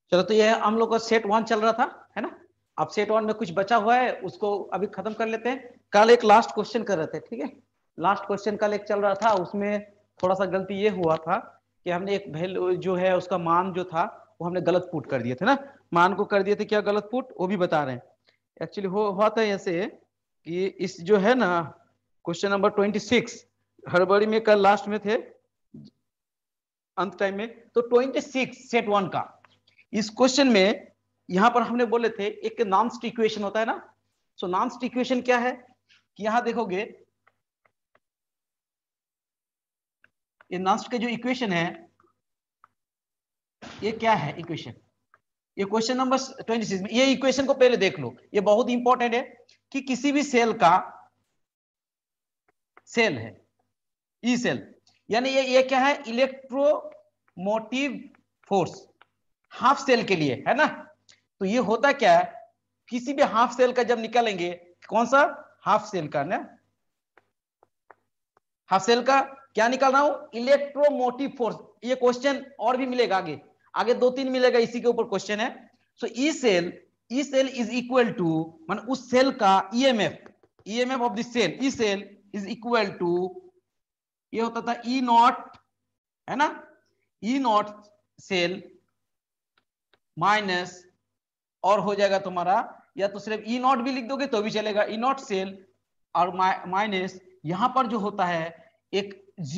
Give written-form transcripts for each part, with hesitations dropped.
चलो, तो ये हम लोग का सेट 1 चल रहा था, है ना। अब सेट 1 में कुछ बचा हुआ है, उसको अभी खत्म कर लेते हैं। कल एक लास्ट क्वेश्चन कर रहे थे, ठीक है। लास्ट क्वेश्चन कल एक चल रहा था, उसमें थोड़ा सा गलती ये हुआ था कि हमने एक वैल्यू जो है उसका मान जो था वो हमने गलत पुट कर दिए थे ना। मान को कर दिए थे क्या गलत पुट, वो भी बता रहे हैं। एक्चुअली हुआ था ऐसे कि इस जो है ना क्वेश्चन नंबर 26 हड़बड़ी में कल लास्ट में थे अंत टाइम में, तो 26 सेट 1 का इस क्वेश्चन में यहां पर हमने बोले थे एक नॉन्स्ट इक्वेशन होता है ना। सो नॉन्स्ट इक्वेशन क्या है कि यहां देखोगे ये नॉन्स्ट का जो इक्वेशन है ये क्या है इक्वेशन, ये क्वेश्चन नंबर 26 में ये इक्वेशन को पहले देख लो, ये बहुत इंपॉर्टेंट है कि किसी भी सेल का सेल है ई सेल, यानी ये क्या है इलेक्ट्रोमोटिव फोर्स हाफ सेल के लिए, है ना। तो ये होता क्या है, किसी भी हाफ सेल का जब निकालेंगे, कौन सा हाफ सेल का ना, हाफ सेल का क्या निकाल रहा हूं इलेक्ट्रोमोटिव फोर्स। ये क्वेश्चन और भी मिलेगा आगे, आगे 2-3 मिलेगा इसी के ऊपर क्वेश्चन है। So E cell is equal to मान उस सेल का EMF of the cell, E cell is equal to ये होता था ई नॉट, है ना, ई नॉट सेल माइनस, और हो जाएगा तुम्हारा, या तो सिर्फ ई नॉट भी लिख दोगे तो भी चलेगा, ई नॉट सेल और माइनस यहां पर जो होता है एक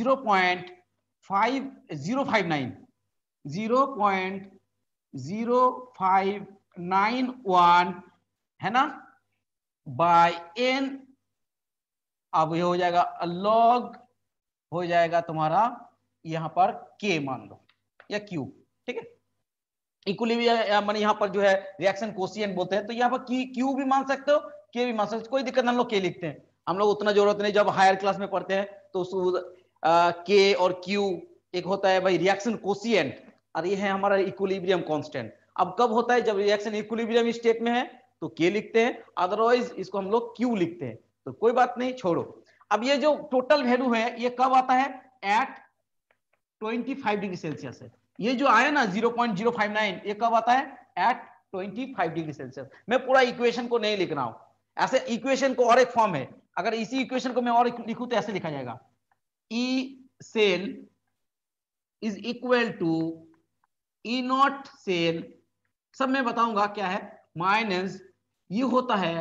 0.0591 है ना बाय एन। अब ये हो जाएगा लॉग, हो जाएगा तुम्हारा यहां पर के मान लो या क्यू, ठीक है। इक्विलिब्रियम माने यहाँ पर जो है रिएक्शन कोशिएंट बोलते हैं, तो यहाँ पर क्यू भी मान सकते हो, के भी मान सकते हो, कोई दिक्कत नहीं, हम लोग के लिखते हैं। हम लोग उतना जरूरत नहीं, जब हायर क्लास में पढ़ते हैं तो के और क्यू एक होता है भाई रिएक्शन कोशिएंट, और ये है हमारा इक्विलिब्रियम कांस्टेंट। अब कब होता है जब रिएक्शन इक्विलिब्रियम स्टेट में है तो के लिखते हैं, अदरवाइज इसको हम लोग क्यू लिखते हैं, तो कोई बात नहीं, छोड़ो। अब ये जो टोटल वैल्यू है ये कब आता है, एट 25 डिग्री सेल्सियस है। ये जो आया ना 0.059 ये कब आता है, एट 25 डिग्री सेल्सियस। मैं पूरा इक्वेशन को नहीं लिख रहा हूं, ऐसे इक्वेशन को और एक फॉर्म है, अगर इसी इक्वेशन को मैं और लिखूं तो ऐसे लिखा जाएगा, E cell is equal to E not cell, सब मैं बताऊंगा क्या है, माइनस ये होता है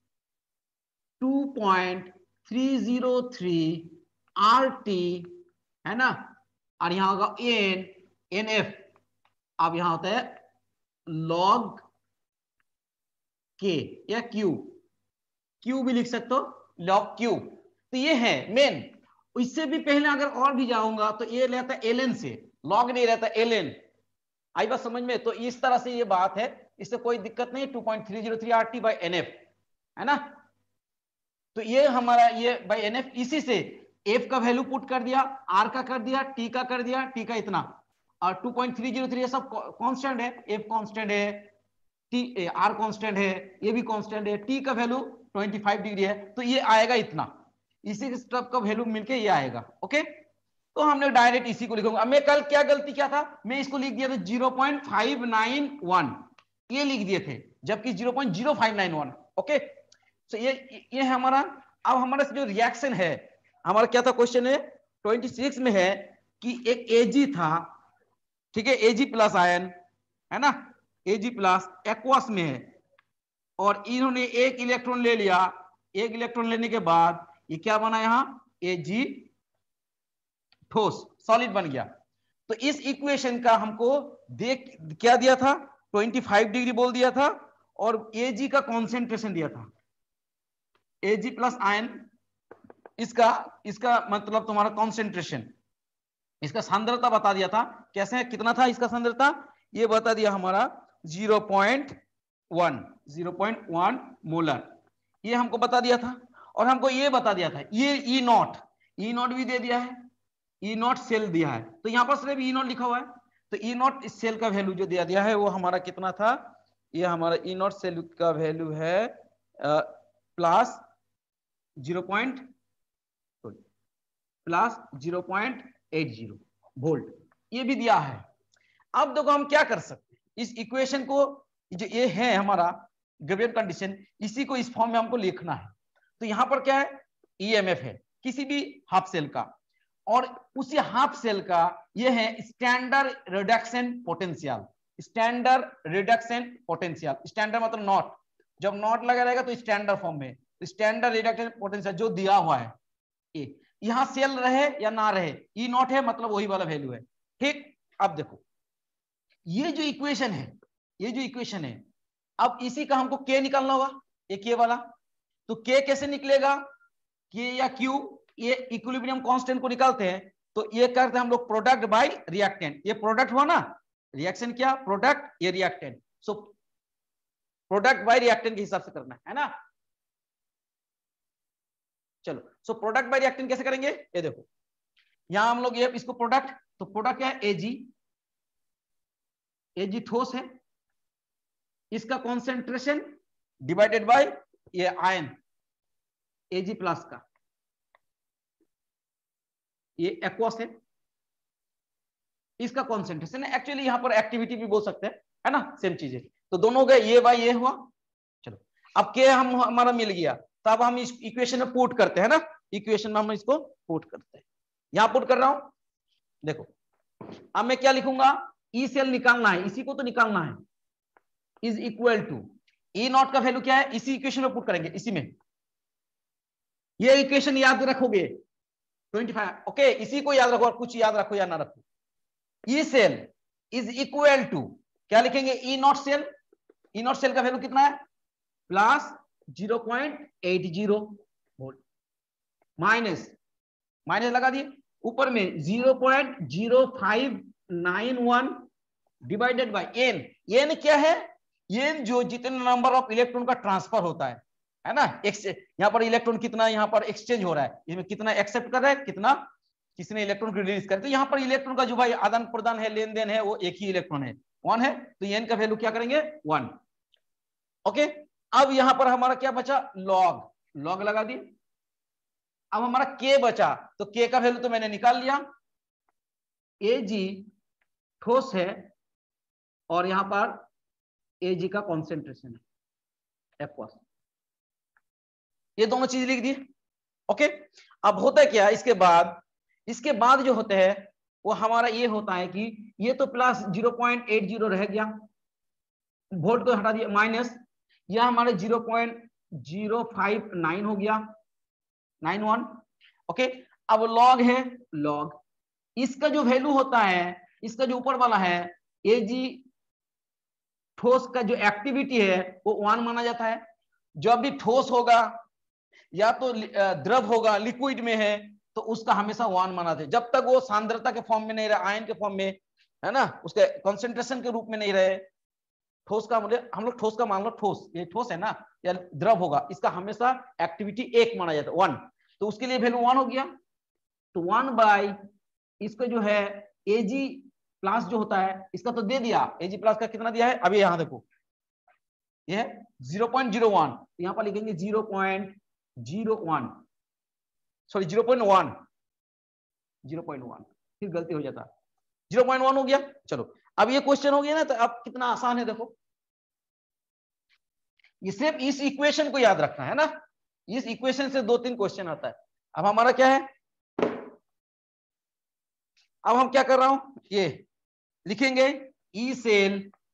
2.303 RT, है ना, और यहां होगा एन एफ। अब यहां होता है लॉग के या क्यू, क्यू भी लिख सकते हो, लॉग क्यू। तो ये है मेन। इससे भी पहले अगर और भी जाऊंगा तो ये रहता है एल एन से, लॉग नहीं रहता एल एन। आई बात समझ में, तो इस तरह से ये बात है, इससे कोई दिक्कत नहीं, 2.303 RT बाई एन एफ, है ना। तो ये हमारा ये बाई एन एफ, इसी से एफ का वैल्यू पुट कर दिया, आर का कर दिया, टी का कर दिया, टी का इतना, और 2.303 ये सब कांस्टेंट है, एफ कांस्टेंट है, टी आर कांस्टेंट है, ये भी कांस्टेंट है, टी का वैल्यू 25 डिग्री है, तो ये आएगा इतना, इसी स्टेप का वैल्यू मिलके ये आएगा। ओके, तो हमने डायरेक्ट इसी को लिखूंगा। मैं कल क्या गलती किया था, मैं इसको लिख दिया था 0.591 ये लिख दिए थे, जबकि 0.0591। ओके, तो ये है हमारा। अब हमारा जो रिएक्शन है, हमारा क्या था क्वेश्चन है 26 में है कि एक एजी था, ठीक है, एजी प्लस आयन, है ना, एजी प्लस एक्वस में है, और इन्होंने एक इलेक्ट्रॉन ले लिया, एक इलेक्ट्रॉन लेने के बाद ये क्या बना, यहां एजी ठोस सॉलिड बन गया। तो इस इक्वेशन का हमको देख क्या दिया था, 25 डिग्री बोल दिया था, और एजी का कॉन्सेंट्रेशन दिया था, एजी प्लस आयन, इसका इसका मतलब तुम्हारा कॉन्सेंट्रेशन, इसका सांद्रता बता दिया था, कैसे कितना था इसका सांद्रता, ये बता दिया हमारा 0.1 मोलर, ये हमको बता दिया था। और हमको ये बता दिया था ये ई नॉट भी दे दिया है, ई नॉट सेल दिया है, तो यहां पर सिर्फ ई नॉट लिखा हुआ है, तो ई नॉट इस सेल का वैल्यू जो दिया दिया है वो हमारा कितना था, ये हमारा ई नॉट सेल का वैल्यू है प्लस 0.80 वोल्ट, ये भी दिया है। अब देखो हम क्या कर सकते हैं, इस इक्वेशन को जो ये है हमारा ग्रेविएंट कंडीशन, इसी को इस फॉर्म में हमको लिखना है। तो यहां पर क्या है, ईएमएफ है किसी भी हाफ सेल का, और उसी हाफ सेल का ये है standard reduction potential. Standard reduction potential, standard मतलब नॉट, जब नॉट लगा रहेगा तो स्टैंडर्ड फॉर्म में, स्टैंडर्ड रिडक्शन पोटेंशियल जो दिया हुआ है, यहां सेल रहे या ना रहे, ई नॉट है मतलब वही वाला वैल्यू है। ठीक, अब देखो ये जो इक्वेशन है, ये जो इक्वेशन है, अब इसी का हमको के निकालना होगा, ये के वाला। तो के कैसे निकलेगा, के या क्यू, ये इक्विलिब्रियम कांस्टेंट को निकालते हैं तो ये करते हैं हम लोग प्रोडक्ट बाय रिएक्टेंट। ये प्रोडक्ट हुआ ना, रिएक्शन क्या, प्रोडक्ट, ये reactant. So product by reactant के हिसाब से करना है ना। चलो, सो प्रोडक्ट बाय रिएक्टेंट कैसे करेंगे, ये देखो यहां हम लोग ये इसको प्रोडक्ट, तो प्रोडक्ट क्या है, एजी, एजी ठोस है, इसका कॉन्सेंट्रेशन डिवाइडेड बाय ये आयन एजी प्लस का, ये एक्वस है, इसका कॉन्सेंट्रेशन है। एक्चुअली यहां पर एक्टिविटी भी बोल सकते हैं, है ना, सेम चीज है। तो दोनों गए, ये बाय ये हुआ। चलो, अब के हम हमारा मिल गया, तो अब हम इस इक्वेशन में पुट करते हैं ना, इक्वेशन में हम इसको पुट करते हैं। यहां पुट कर रहा हूं, देखो अब मैं क्या लिखूंगा, ई सेल निकालना है, इसी को तो निकालना है, is equal to E naught का वैल्यू क्या है, इसी इक्वेशन में पुट करेंगे, इसी में। ये इक्वेशन याद रखोगे 25, ओके, इसी को याद रखो, और कुछ याद रखो या ना रखो। E cell is equal to क्या लिखेंगे, E not cell, E not cell का वैल्यू कितना है, प्लस 0.80 वोल्ट, माइनस, माइनस लगा दिए, ऊपर में 0.0591 डिवाइडेड बाय एन। एन क्या है, एन जो जितने नंबर ऑफ इलेक्ट्रॉन का ट्रांसफर होता है ना, यहां पर इलेक्ट्रॉन कितना यहां पर एक्सचेंज हो रहा है, इसमें कितना एक्सेप्ट कर रहा है, कितना किसने इलेक्ट्रॉन को रिलीज कर, तो यहां पर इलेक्ट्रॉन का जो भाई आदान प्रदान है, लेन देन है, वो एक ही इलेक्ट्रॉन है, 1 है, तो एन का वैल्यू क्या करेंगे, 1। ओके, अब यहां पर हमारा क्या बचा, लॉग, लॉग लगा दिए। अब हमारा के बचा, तो के का वैल्यू तो मैंने निकाल लिया, एजी ठोस है और यहां पर एजी का कॉन्सेंट्रेशन है एक्वस, ये दोनों चीज लिख दिए। ओके, अब होता है क्या, इसके बाद जो होते हैं वो हमारा ये होता है कि ये तो प्लस 0.80 रह गया, वोल्ट को हटा दिया, माइनस यह हमारे 0.059 हो गया, 91। ओके, अब लॉग है, लॉग इसका जो वैल्यू होता है, इसका जो ऊपर वाला है एजी ठोस का जो एक्टिविटी है वो 1 माना जाता है। जब भी ठोस होगा या तो द्रव होगा, लिक्विड में है, तो उसका हमेशा 1 माना जाता है, जब तक वो सांद्रता के फॉर्म में नहीं रहे, आयन के फॉर्म में, है ना, उसके कॉन्सेंट्रेशन के रूप में नहीं रहे। ठोस का मतलब हम लोग ठोस का मान लो, ठोस, ये ठोस है ना, या द्रव होगा, इसका हमेशा एक्टिविटी 1 माना जाता है, 1, तो उसके लिए वैल्यू 1 हो गया। तो 1 बाय इसका जो है एजी प्लस जो होता है, इसका तो दे दिया, एजी प्लस का कितना दिया है, अभी यहां देखो ये है 0.01, यहां पर लिखेंगे 0.01, सॉरी 0.1, फिर गलती हो जाता, 0.1 हो गया। चलो, अब ये क्वेश्चन हो गया ना, तो अब कितना आसान है, देखो ये सिर्फ इस इक्वेशन को याद रखना है ना, इस इक्वेशन से 2-3 क्वेश्चन आता है। अब हमारा क्या है, अब हम क्या कर रहा हूं, ये लिखेंगे E cell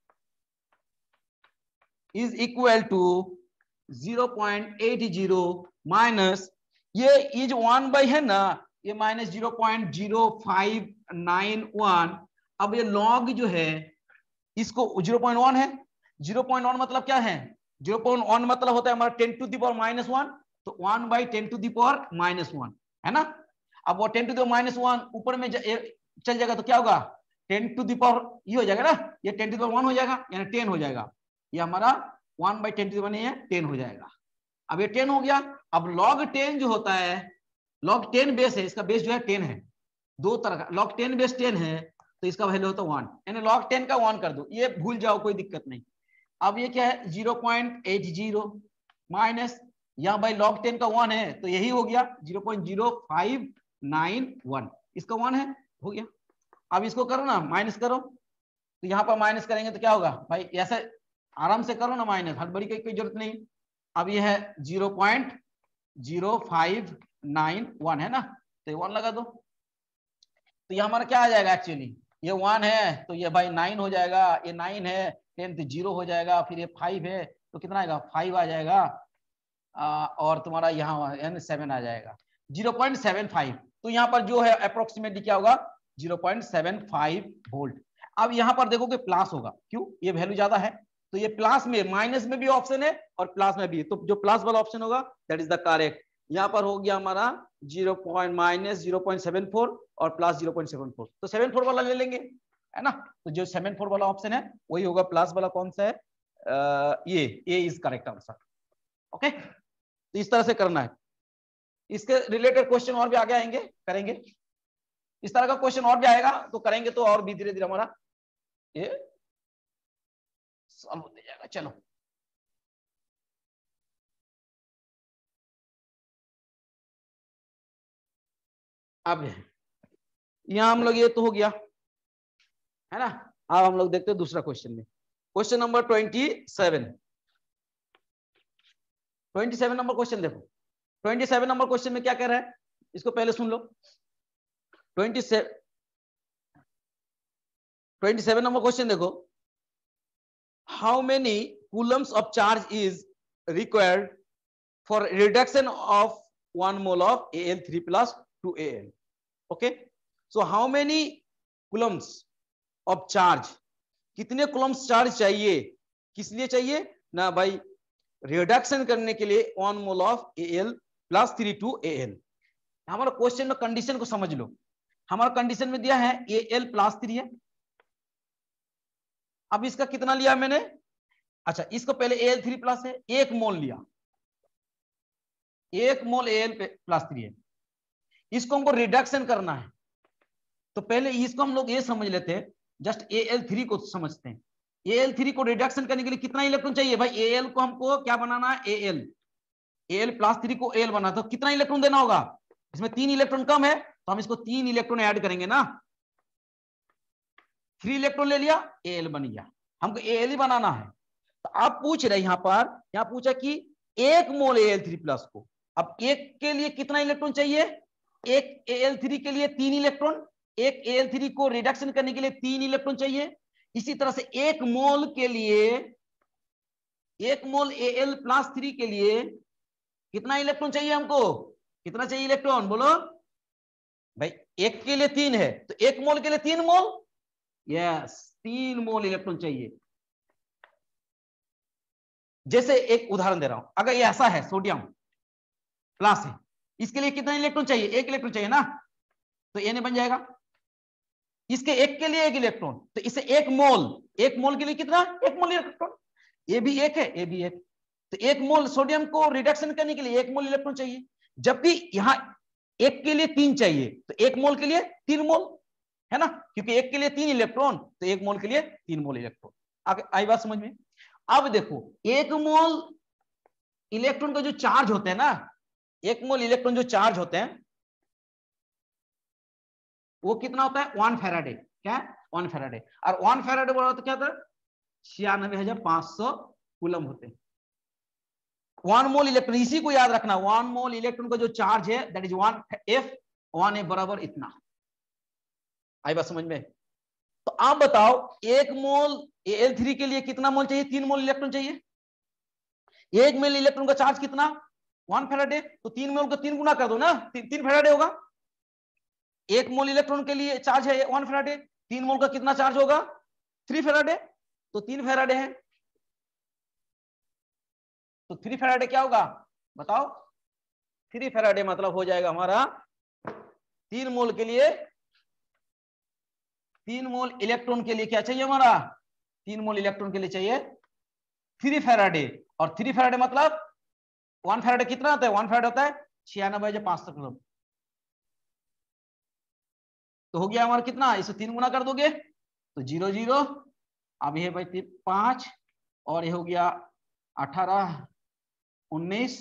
is equal to 0.80 minus ये इज 1 बाई है ना, ये माइनस 0.0591। अब ये लॉग जो है इसको 0.1 है, 0.1 मतलब क्या है, 0.1 मतलब होता है हमारा 10 टू द पावर -1, तो 1 बाई 10 टू द पावर -1 है ना। अब वो 10 टू द पावर -1 ऊपर में चल जाएगा तो क्या होगा, 10 टू द पावर ये हो जाएगा ना, ये 10 टू द पावर 1 हो जाएगा, यानी 10 हो जाएगा, ये हमारा 1 बाई 10 टू द पावर नहीं है, 10 हो जाएगा। अब ये 10 हो गया। अब log 10 जो होता है, log 10 बेस है, इसका बेस जो है 10 है, दो तरह का, log 10 बेस 10 है, तो इसका वैल्यू होता है 1, यानी log 10 का 1 कर दो, ये भूल जाओ कोई दिक्कत नहीं। अब ये क्या है 0.80 माइनस यहाँ भाई log 10 का 1 है, तो यही हो गया 0.0591, इसका 1 है, हो गया। अब इसको करो ना, माइनस करो, तो यहाँ पर माइनस करेंगे तो क्या होगा भाई, ऐसे आराम से करो ना माइनस, हड़बड़ी की कोई जरूरत नहीं। अब ये है 0.0591 है ना, तो ये 1 लगा दो, तो ये हमारा क्या आ जाएगा एक्चुअली, ये 1 है तो ये भाई 9 हो जाएगा, ये 9 है 10 तो 0 हो जाएगा, फिर ये 5 है तो कितना आएगा 5 आ जाएगा, और तुम्हारा यहाँ 7 आ जाएगा 0.75। तो यहाँ पर जो है अप्रोक्सीमेटली क्या होगा 0.75 वोल्ट। अब यहाँ पर देखोगे प्लस होगा, क्यों, ये वैल्यू ज्यादा है, तो ये प्लस में, माइनस में भी ऑप्शन है और प्लस में भी है, तो जो प्लस वाला ऑप्शन होगा दैट इज द करेक्ट। यहाँ पर हो गया हमारा -0.74 और प्लस 0.74, तो 74 वाला ले लेंगे, है ना। तो जो 74 वाला ऑप्शन है वही होगा, प्लस वाला कौन सा है, ये A is correct answer. Okay, तो इस तरह से करना है। इसके रिलेटेड क्वेश्चन और भी आगे आएंगे, करेंगे, इस तरह का क्वेश्चन और भी आएगा तो करेंगे, तो और भी धीरे धीरे हमारा ये सॉल्व होते जाएगा। चलो अब यहां हम लोग, ये तो हो गया है ना। अब हम लोग देखते हैं दूसरा क्वेश्चन में, क्वेश्चन नंबर 27 नंबर क्वेश्चन देखो। 27 नंबर क्वेश्चन में क्या कह रहा है, इसको पहले सुन लो। 27 नंबर क्वेश्चन देखो, how many coulombs of charge is required for reduction of 1 mole of Al3+ to Al। Okay, so how many coulombs of charge, कितने कूलम्स चार्ज चाहिए, किस लिए चाहिए ना भाई, रिडक्शन करने के लिए 1 mole of Al+3 to Al। हमारा क्वेश्चन में कंडीशन को समझ लो, हमारा कंडीशन में दिया है Al+3 है, अब इसका कितना लिया मैंने, अच्छा इसको पहले Al3+ है, 1 मोल लिया, 1 मोल Al+3 है, इसको हमको रिडक्शन करना है, तो पहले इसको हम लोग ये समझ लेते हैं, जस्ट Al3 को समझते हैं। Al3 को रिडक्शन करने के लिए कितना इलेक्ट्रॉन चाहिए भाई, Al को हमको क्या बनाना है, Al+3 को Al बना, तो कितना इलेक्ट्रॉन देना होगा, इसमें 3 इलेक्ट्रॉन कम है तो हम इसको 3 इलेक्ट्रॉन ऐड करेंगे ना, 3 इलेक्ट्रॉन ले लिया, Al बन गया, हमको Al ही बनाना है। तो आप पूछ रहे यहाँ पर, यहाँ पूछा कि 1 मोल Al3+ को, अब एक के लिए कितना इलेक्ट्रॉन चाहिए, एक Al3 के लिए 3 इलेक्ट्रॉन, एक Al3 को रिडक्शन करने के लिए 3 इलेक्ट्रॉन चाहिए, इसी तरह से 1 मोल के लिए, 1 मोल Al+3 के लिए कितना इलेक्ट्रॉन चाहिए हमको, कितना चाहिए इलेक्ट्रॉन बोलो भाई, एक के लिए 3 है तो 1 मोल के लिए 3 मोल, यस 3 मोल इलेक्ट्रॉन चाहिए। जैसे एक उदाहरण दे रहा हूं, अगर ये ऐसा है सोडियम प्लस है, इसके लिए कितना इलेक्ट्रॉन चाहिए, 1 इलेक्ट्रॉन चाहिए ना, तो Na बन जाएगा, इसके एक के लिए 1 इलेक्ट्रॉन, तो इसे 1 मोल, 1 मोल के लिए कितना, 1 मोल इलेक्ट्रॉन, ये भी 1 है, ये भी 1, तो 1 मोल सोडियम को रिडक्शन करने के लिए 1 मोल इलेक्ट्रॉन चाहिए, जबकि यहां 1 के लिए 3 चाहिए, तो 1 मोल के लिए 3 मोल है ना, क्योंकि 1 के लिए 3 इलेक्ट्रॉन, तो 1 मोल के लिए 3 मोल इलेक्ट्रॉन। आगे आई बात समझ में। अब देखो 1 मोल इलेक्ट्रॉन का जो चार्ज होते हैं ना, 1 मोल इलेक्ट्रॉन जो चार्ज होते हैं वो कितना होता है, 1 फैराडे, क्या 1 फैराडे, और 1 फैराडे बोला तो क्या था, 96,500 कूलम होते हैं। 1 मोल इलेक्ट्रॉन, इसी को याद रखना, 1 मोल इलेक्ट्रॉन का जो चार्ज है दैट इज 1 बराबर इतना। आई बात समझ में। तो आप बताओ 1 मोल Al3 के लिए कितना मोल चाहिए, 3 मोल इलेक्ट्रॉन चाहिए, 1 मोल इलेक्ट्रॉन का चार्ज कितना 1 फैराडे, तो 3 मोल को 3 गुना कर दो ना, 3 फैराडे होगा, 1 मोल इलेक्ट्रॉन के लिए चार्ज है 1 फैराडे, 3 मोल का कितना चार्ज होगा 3 फैराडे, तो 3 फैराडे है, तो 3 फैराडे क्या होगा बताओ, 3 फैराडे मतलब हो जाएगा हमारा 3 मोल के लिए, 3 मोल इलेक्ट्रॉन के लिए क्या चाहिए हमारा, 3 मोल इलेक्ट्रॉन के लिए चाहिए 3 फैराडे, और 3 फैराडे मतलब 1 फैराडे कितना होता है, 1 फैराडे होता है 96,500 कूलम, तो हो गया हमारा कितना, इसे 3 गुना कर दोगे तो 0 0, अब ये भाई 5 और ये हो गया 18 19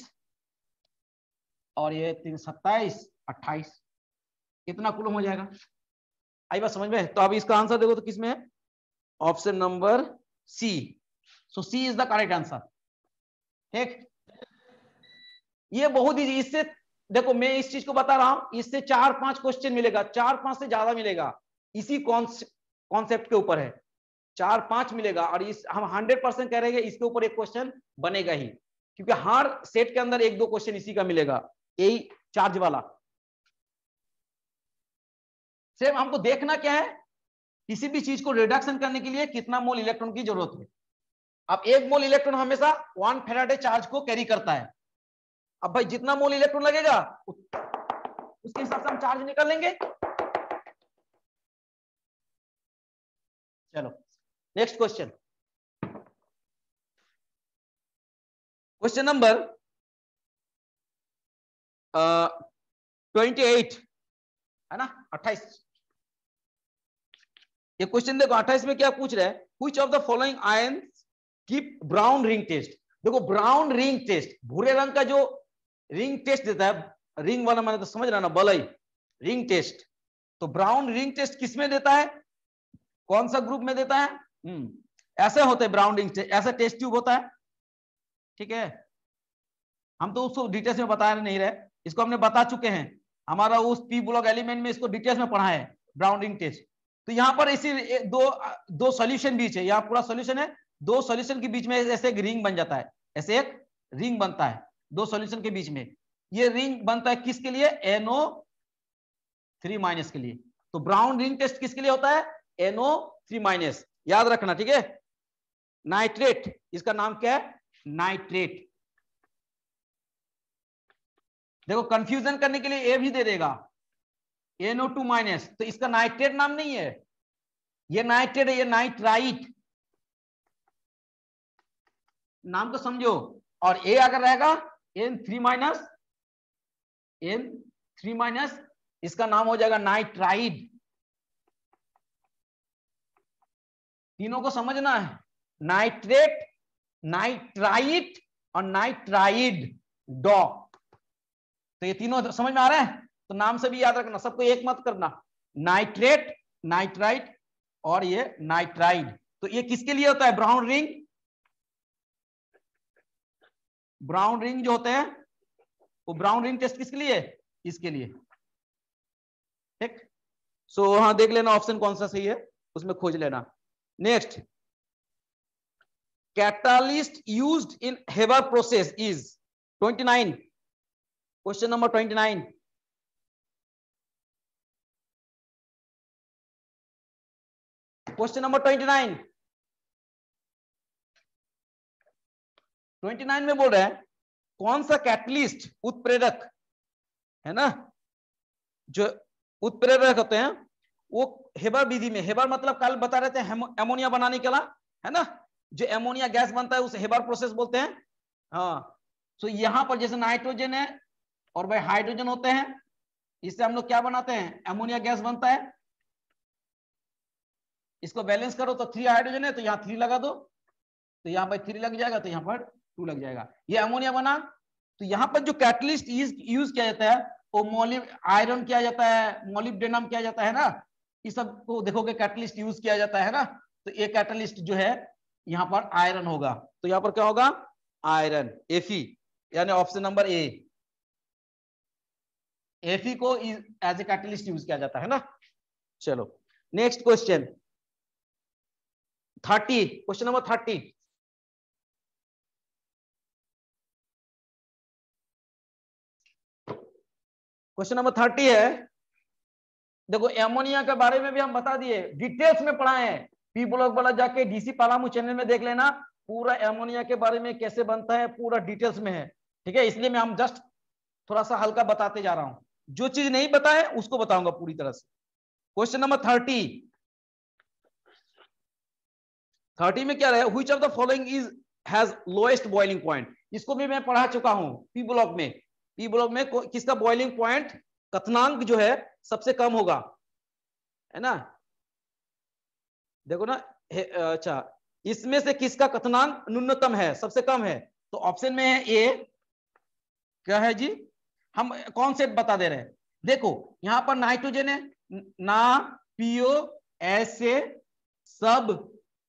और ये 3 27 28, कितना कूलम हो जाएगा। आई बात समझ में। तो अब इसका आंसर देखो तो किसमें है, option number C. So C is the correct answer. ठीक, ये बहुत ही, इससे देखो मैं इस चीज को बता रहा हूं, इससे 4-5 क्वेश्चन मिलेगा, 4-5 से ज्यादा मिलेगा, इसी कॉन्सेप्ट के ऊपर है, 4-5 मिलेगा। और इस हम 100% कह रहे हैं इसके ऊपर एक क्वेश्चन बनेगा ही, क्योंकि हर सेट के अंदर 1-2 क्वेश्चन इसी का मिलेगा, यही चार्ज वाला। सिर्फ हमको देखना क्या है, किसी भी चीज को रिडक्शन करने के लिए कितना मोल इलेक्ट्रॉन की जरूरत है। अब 1 मोल इलेक्ट्रॉन हमेशा 1 फैराडे चार्ज को कैरी करता है। अब भाई जितना मोल इलेक्ट्रॉन लगेगा उसके हिसाब से हम चार्ज निकाल लेंगे। चलो नेक्स्ट क्वेश्चन, क्वेश्चन नंबर 28 है ना, 28। ये क्वेश्चन देखो 28 में क्या पूछ रहा है, which of the following ions keep brown ring test. देखो ब्राउन रिंग टेस्ट, भूरे रंग का जो रिंग टेस्ट देता है, रिंग वाला मैंने तो समझ रहा ना, बलई रिंग टेस्ट। तो ब्राउन रिंग टेस्ट किसमें देता है, कौन सा ग्रुप में देता है? ऐसे होते हैं ब्राउन रिंग टेस्ट, ऐसा टेस्ट ट्यूब होता है। ठीक है, हम तो उसको डिटेल्स में बता नहीं रहे, इसको हमने बता चुके हैं, हमारा उस पी ब्लॉक एलिमेंट में इसको डिटेल्स में पढ़ा है ब्राउन रिंग टेस्ट। तो यहाँ पर इसी दो सॉल्यूशन बीच है, यहाँ पूरा सॉल्यूशन है, 2 सॉल्यूशन के बीच में ऐसे एक रिंग बन जाता है, ऐसे एक रिंग बनता है 2 सॉल्यूशन के बीच में। ये रिंग बनता है किसके लिए? NO3- के लिए। तो ब्राउन रिंग टेस्ट किसके लिए होता है? NO3-, याद रखना। ठीक है, नाइट्रेट, इसका नाम क्या है? नाइट्रेट। देखो कंफ्यूजन करने के लिए ए भी दे देगा, NO2-, तो इसका नाइट्रेट नाम नहीं है, ये नाइट्रेट है, ये नाइट्राइट, नाम तो समझो। और ए अगर रहेगा N3-, इसका नाम हो जाएगा नाइट्राइड। तीनों को समझना है, नाइट्रेट, नाइट्राइट और नाइट्राइड डॉ। तो ये तीनों समझ में आ रहा है, तो नाम से भी याद रखना, सबको एक मत करना, नाइट्रेट, नाइट्राइट और ये नाइट्राइड। तो ये किसके लिए होता है? ब्राउन रिंग, ब्राउन रिंग जो होते हैं वो ब्राउन रिंग टेस्ट किसके लिए? इसके लिए। ठीक, सो हाँ देख लेना ऑप्शन कौन सा सही है, उसमें खोज लेना। Next, catalyst used in Haber process is 29, question number 29। Question number 29 में बोल रहे हैं कौन सा कैटलिस्ट, उत्प्रेरक है ना, जो उत्प्रेरक होते हैं वो हेबर विधि में, हेबर मतलब कल बता रहे थे एमोनिया बनाने के लिए, है ना, जो एमोनिया गैस बनता है उसे हेबर प्रोसेस बोलते हैं। हाँ, तो यहां पर जैसे नाइट्रोजन है और भाई हाइड्रोजन होते हैं, इससे हम लोग क्या बनाते हैं? एमोनिया गैस बनता है। इसको बैलेंस करो तो 3 हाइड्रोजन है तो यहाँ 3 लगा दो, तो यहाँ पर 3 लग जाएगा, तो यहाँ पर 2 लग जाएगा, ये अमोनिया बना। तो यहाँ पर जो कैटलिस्ट यूज किया जाता है वो आयरन किया जाता है, मोलिब्डेनम किया जाता है ना, इस सब को देखोगे कैटलिस्ट यूज किया जाता है ना। तो ये कैटलिस्ट जो है यहाँ पर आयरन होगा, तो यहाँ पर क्या होगा? आयरन, Fe, यानी ऑप्शन नंबर ए, Fe को एज ए कैटलिस्ट यूज किया जाता है ना। चलो next question 30, question number 30। Question number 30 है, देखो एमोनिया के बारे में भी हम बता दिए, डिटेल्स में पढ़ाए हैं, पी ब्लॉक वाला जाके डीसी पालामू चैनल में देख लेना, पूरा एमोनिया के बारे में कैसे बनता है पूरा डिटेल्स में है। ठीक है, इसलिए मैं हम जस्ट थोड़ा सा हल्का बताते जा रहा हूं, जो चीज नहीं बताए उसको बताऊंगा पूरी तरह से। क्वेश्चन नंबर 30 में क्या रहा है? Which of the following is has lowest boiling point. इसको भी मैं पढ़ा चुका हूं पी ब्लॉक में, पी ब्लॉक में किसका बॉइलिंग पॉइंट, कथनांक जो है सबसे कम होगा, है ना। देखो ना, अच्छा इसमें से किसका कथनांक न्यूनतम है, सबसे कम है? तो ऑप्शन में है ए, क्या है जी, हम कॉन्सेप्ट बता दे रहे हैं। देखो यहां पर नाइट्रोजन है ना, पीओ ऐसे सब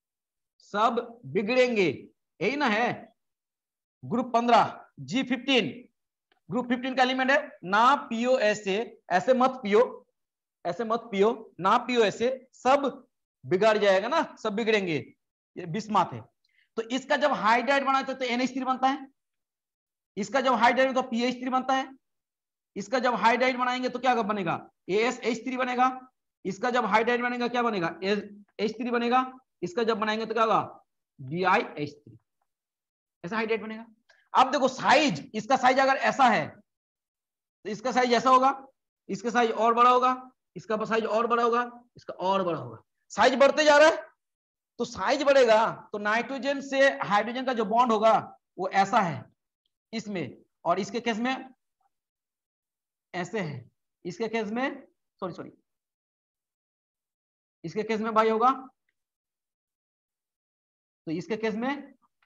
सब बिगड़ेंगे, यही ना है। ग्रुप 15 G15, ग्रुप 15 का एलिमेंट है, ना पियो ऐसे, ऐसे मत पियो, ऐसे मत पियो, ना पियो ऐसे, सब बिगड़ जाएगा ना, सब बिगड़ेंगे, ये बिस्मात है। तो इसका जब हाइड्राइड बनाते तो NH3 बनता है, इसका जब हाइड्राइड तो PH3 बनता है, इसका जब हाइड्राइड बनाएंगे तो क्या बनेगा, ASH3 बनेगा, इसका जब हाइड्राइड बनेगा क्या बनेगा, H3 बनेगा, इसका जब बनाएंगे तो क्या होगा, BiH3, ऐसा हाइड्राइड बनेगा। अब देखो साइज, इसका साइज अगर ऐसा है तो इसका साइज ऐसा होगा, इसका साइज और बड़ा होगा, इसका साइज और बड़ा होगा, इसका और बड़ा होगा, साइज बढ़ते जा रहा है। तो साइज बढ़ेगा तो नाइट्रोजन से हाइड्रोजन का जो बॉन्ड होगा वो ऐसा है इसमें, और इसके केस में ऐसे है, इसके केस में सॉरी इसके केस में भाई होगा, तो इसके केस में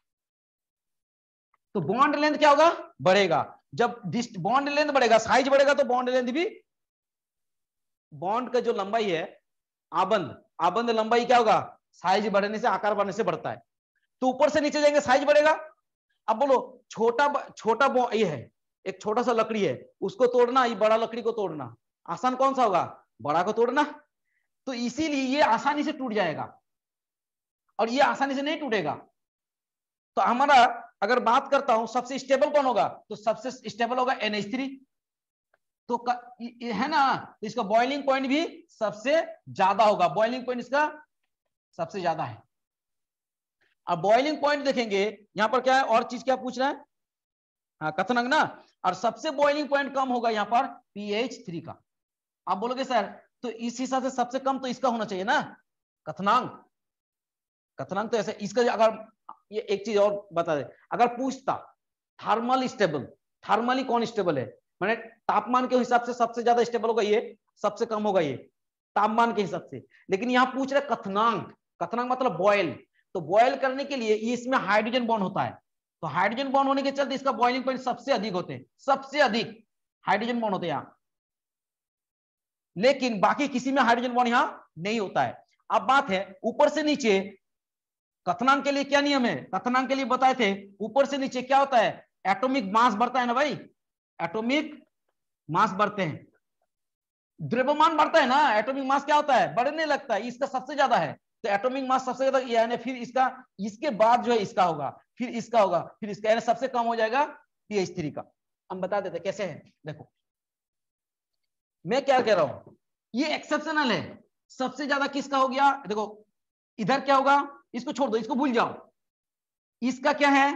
तो बॉन्ड लेंथ क्या होगा, बढ़ेगा। जब बॉन्ड लेंथ बढ़ेगा, साइज बढ़ेगा, तो बॉन्ड लेंथ भी, बॉन्ड का जो लंबाई है, आबंद लंबाई क्या होगा, साइज बढ़ने से, आकार बढ़ने से बढ़ता है। तो ऊपर से नीचे जाएंगे साइज बढ़ेगा। अब बोलो छोटा ये है, एक छोटा सा लकड़ी है, उसको तोड़ना, ये बड़ा लकड़ी को तोड़ना, आसान कौन सा होगा, बड़ा को तोड़ना। तो इसीलिए ये आसानी से टूट जाएगा और ये आसानी से नहीं टूटेगा। तो हमारा अगर बात करता हूं सबसे स्टेबल कौन होगा, तो सबसे स्टेबल होगा NH3, तो है ना, तो इसका बॉइलिंग पॉइंट भी सबसे ज्यादा होगा, बॉइलिंग पॉइंट इसका सबसे ज्यादा है। अब बॉइलिंग पॉइंट देखेंगे, यहां पर क्या है, और चीज क्या पूछ रहा है, हाँ कथनांक ना, और सबसे बॉइलिंग पॉइंट कम होगा यहां पर PH3 का। आप बोलोगे सर तो इस हिसाब से सबसे कम तो इसका होना चाहिए ना, कथनांक तो ऐसे, इसका अगर ये एक चीज और बता दे, अगर पूछता थर्मल स्टेबल, थर्मली कौन स्टेबल है, मैंने तापमान के हिसाब से सबसे ज्यादा स्टेबल होगा ये, सबसे कम होगा ये, तापमान के हिसाब से। लेकिन यहां पूछ रहे कथनांक, कथनांक मतलब बॉयल, तो बॉयल करने के लिए ये इसमें हाइड्रोजन बॉन्ड होता है, तो हाइड्रोजन बॉन्ड होने के चलते इसका बॉइलिंग पॉइंट सबसे अधिक होते हैं, सबसे अधिक हाइड्रोजन बॉन्ड होते हैं यहां, लेकिन बाकी किसी में हाइड्रोजन बॉन्ड यहां नहीं होता है। अब बात है ऊपर से नीचे, कथनांक के लिए क्या नियम है, कथनांक के लिए बताए थे, ऊपर से नीचे क्या होता है, एटॉमिक मास बढ़ता है ना भाई, एटॉमिक मास बढ़ते हैं, द्रव्यमान बढ़ता है ना, एटॉमिक मास क्या होता है, बढ़ने लगता है, इसका सबसे ज्यादा है, तो एटॉमिक मास सबसे ज्यादा यानी फिर इसका, इसके बाद जो है इसका होगा, फिर इसका होगा, फिर इसका, यानी सबसे कम हो जाएगा PH3 का। हम बता देते कैसे है, देखो मैं क्या कह रहा हूं, ये एक्सेप्शनल है, सबसे ज्यादा किसका हो गया, देखो इधर क्या होगा, इसको छोड़ दो, इसको भूल जाओ, इसका क्या है,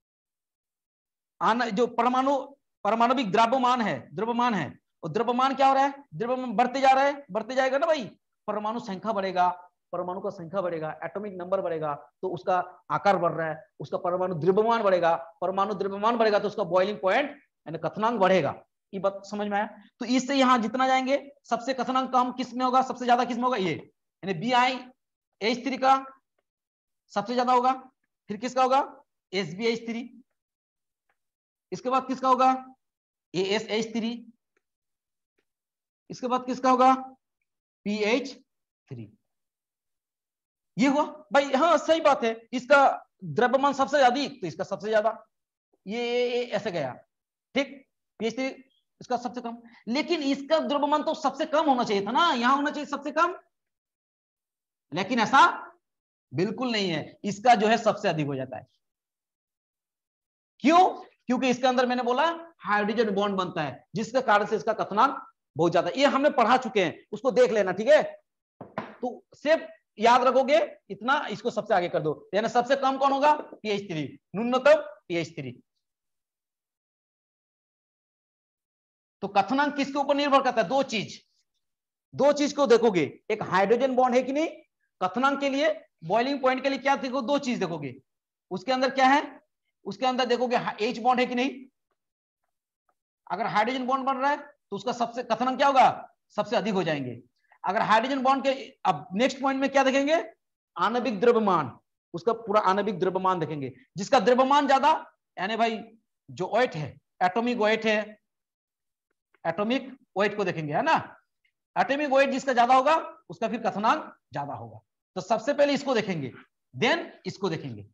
जो परमाणुविक द्रव्यमान है, और द्रव्यमान क्या हो रहा है, द्रव्यमान बढ़ते जा रहा है, बढ़ते जाएगा ना भाई, परमाणु संख्या बढ़ेगा, परमाणु का संख्या बढ़ेगा, एटॉमिक नंबर बढ़ेगा, तो उसका आकार बढ़ रहा है, उसका परमाणु द्रव्यमान बढ़ेगा, परमाणु द्रव्यमान बढ़ेगा तो उसका बॉइलिंग पॉइंट यानी कथनांक बढ़ेगा। ये बात समझ में आया। तो इससे यहां जितना जाएंगे सबसे कथनांक कम किस में होगा, सबसे ज्यादा किस में होगा, ये यानी BiH3 का सबसे ज्यादा होगा, फिर किसका होगा SbH3, इसके बाद किसका होगा AsH3, इसके बाद किसका होगा PH3। ये हुआ भाई, हाँ सही बात है, इसका द्रव्यमान सबसे अधिक तो इसका सबसे ज्यादा, ये ऐसे गया ठीक, PH3 इसका सबसे कम, लेकिन इसका द्रव्यमान तो सबसे कम होना चाहिए था ना, यहां होना चाहिए सबसे कम, लेकिन ऐसा बिल्कुल नहीं है, इसका जो है सबसे अधिक हो जाता है। क्यों, क्योंकि इसके अंदर मैंने बोला हाइड्रोजन बॉन्ड बनता है, जिसके कारण से इसका कथनांक बहुत ज्यादा, ये हमने पढ़ा चुके हैं, उसको देख लेना ठीक है। तो सिर्फ याद रखोगे इतना, इसको सबसे आगे कर दो, यानी सबसे कम कौन होगा PH3, न्यूनतम PH3। तो कथनांक किसके ऊपर निर्भर करता है, दो चीज को देखोगे, एक हाइड्रोजन बॉन्ड है कि नहीं, कथनांक के लिए बॉइलिंग पॉइंट के लिए क्या देखो, दो चीज देखोगे, उसके अंदर क्या है, उसके अंदर देखोगे H बॉन्ड है कि नहीं, अगर हाइड्रोजन बॉन्ड बन रहा है तो उसका सबसे कथनांक क्या होगा, सबसे अधिक हो जाएंगे। अगर हाइड्रोजन बॉन्ड के, अब नेक्स्ट पॉइंट में क्या देखेंगे, आणविक द्रव्यमान, उसका पूरा आणविक द्रव्यमान देखेंगे, जिसका द्रव्यमान ज्यादा यानी भाई जो वेट है, एटॉमिक वेट है, एटॉमिक वेट को देखेंगे है ना, एटॉमिक वेट जिसका ज्यादा होगा उसका फिर कथनांक ज्यादा होगा। तो सबसे पहले इसको देखेंगे, देन इसको देखेंगे।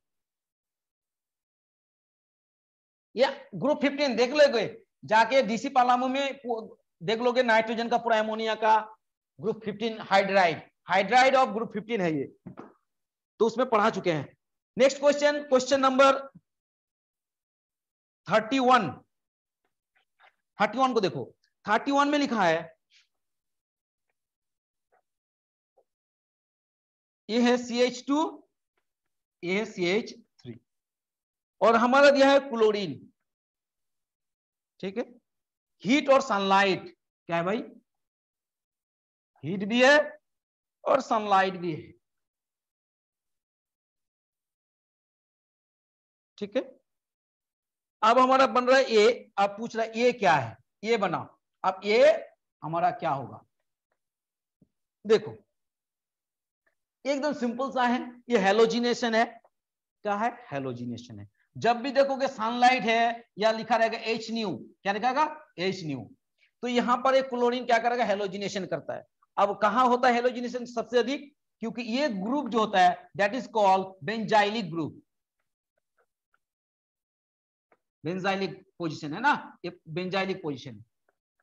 या ग्रुप 15 देख लोगे जाके डीसी पालामू में, देख लोगे नाइट्रोजन का पूरा एमोनिया का ग्रुप 15 हाइड्राइड ऑफ ग्रुप 15 है ये, तो उसमें पढ़ा चुके हैं। नेक्स्ट क्वेश्चन, क्वेश्चन नंबर 31 को देखो। 31 में लिखा है, ये है CH2, ये है CH3 और हमारा दिया है क्लोरीन। ठीक है, हीट और सनलाइट क्या है भाई, हीट भी है और सनलाइट भी है। ठीक है, अब हमारा बन रहा है ए, अब पूछ रहा है ए क्या है, ये बना। अब ए हमारा क्या होगा, देखो एकदम सिंपल सा है, ये हेलोजिनेशन है। क्या है, हेलोजिनेशन है। जब भी देखोगे सनलाइट है या लिखा रहेगा H न्यू, क्या लिखागा H न्यू, तो यहां पर एक क्लोरीन क्या करेगा, हेलोजिनेशन करता है। अब कहां होता है हेलोजिनेशन सबसे अधिक, क्योंकि ये ग्रुप जो होता है that is called benzylic group. Benzylic position है ना, ये बेंजाइलिक पोजीशन है,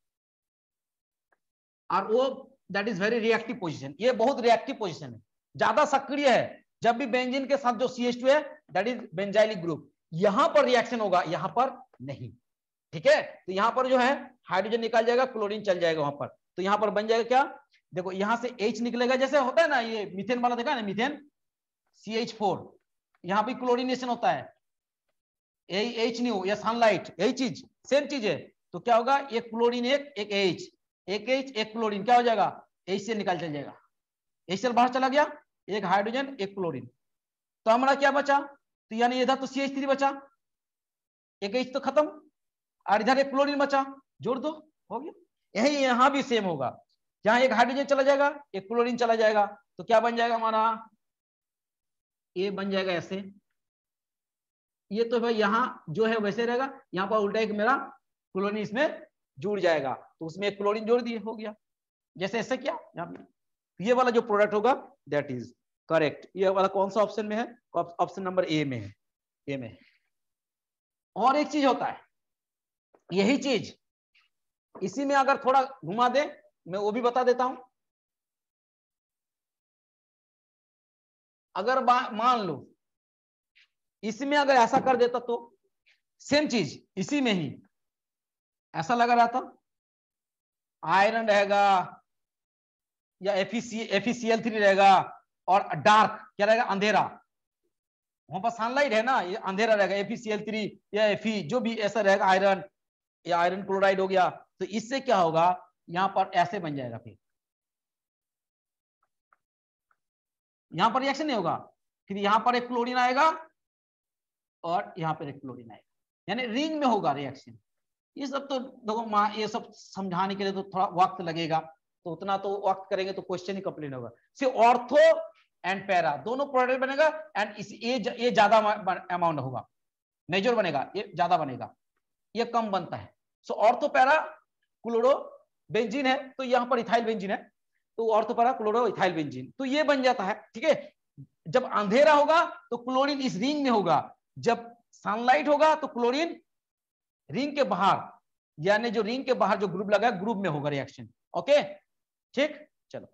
और वो that is very reactive position. ये बहुत रिएक्टिव पोजीशन है, ज्यादा सक्रिय है। जब भी बेंजीन के साथ जो CH2 है दैट इज बेंजाइलिक ग्रुप, यहां पर रिएक्शन होगा, यहां पर नहीं। ठीक है, तो यहां पर जो है हाइड्रोजन निकल जाएगा, क्लोरीन चल जाएगा वहां पर, तो यहां पर बन जाएगा क्या, देखो यहां से H निकलेगा, जैसे होता है ना ये मीथेन वाला, देखा है ना मीथेन CH4, यहां भी क्लोरीनेशन होता है, H न्यू या सनलाइट, यही चीज सेम चीज है। तो क्या होगा, एक क्लोरीन एक H, एक क्लोरीन क्या हो जाएगा, H से निकाल चल जाएगा, H से बाहर चला गया, एक हाइड्रोजन एक क्लोरीन, तो हमारा क्या बचा, तो यानी इधर तो CH3 बचा, एक H तो खत्म, और इधर एक क्लोरीन बचा, जोड़ दो, हो गया। यही यहां भी सेम होगा, जहां एक हाइड्रोजन चला जाएगा एक क्लोरीन चला जाएगा, तो क्या बन जाएगा हमारा, ये बन जाएगा ऐसे। ये तो भाई यहाँ जो है वैसे रहेगा, यहाँ पर उल्टा एक मेरा क्लोरीन इसमें जुड़ जाएगा, तो उसमें एक क्लोरीन जोड़ दिए, हो गया। जैसे ऐसे क्या यहाँ पे ये वाला जो प्रोडक्ट होगा दैट इज करेक्ट। ये वाला कौन सा ऑप्शन में है, ऑप्शन नंबर ए में है, ए में। और एक चीज होता है, यही चीज इसी में अगर थोड़ा घुमा दे, मैं वो भी बता देता हूं। अगर मान लो इसमें अगर ऐसा कर देता तो सेम चीज इसी में ही ऐसा लगा रहता, आयरन रहेगा या FeCl3 रहेगा, और डार्क क्या रहेगा, अंधेरा। वहां पर सनलाइट है ना, ये अंधेरा रहेगा, FeCl3 या Fe जो भी ऐसा रहेगा, आयरन या आयरन क्लोराइड हो गया, तो इससे क्या होगा, यहां पर ऐसे बन जाएगा, फिर यहां पर रिएक्शन नहीं होगा, फिर यहां पर एक क्लोरीन आएगा और यहां पर एक क्लोरीन आएगा, यानी रिंग में होगा रिएक्शन। ये सब तो देखो ये सब समझाने के लिए तो थोड़ा वक्त लगेगा, तो उतना तो वक्त करेंगे तो क्वेश्चन ही कंप्लीट होगा। सिर्फ ऑर्थो एंड पैरा दोनों प्रोडक्ट बनेगा, एंड ये ज्यादा अमाउंट होगा, मेजर बनेगा, ये ज्यादा बनेगा, ये कम बनता है। So ortho para chlorobenzene है, तो यहां पर इथाइल बेंजीन है, तो ortho para chloro ethylbenzene, तो ये बन जाता है। ठीक है, जब अंधेरा होगा तो क्लोरीन इस रिंग में होगा, जब सनलाइट होगा तो क्लोरीन रिंग के बाहर, यानी जो रिंग के बाहर जो ग्रुप लगा है ग्रुप में होगा रिएक्शन। ओके ठीक, चलो।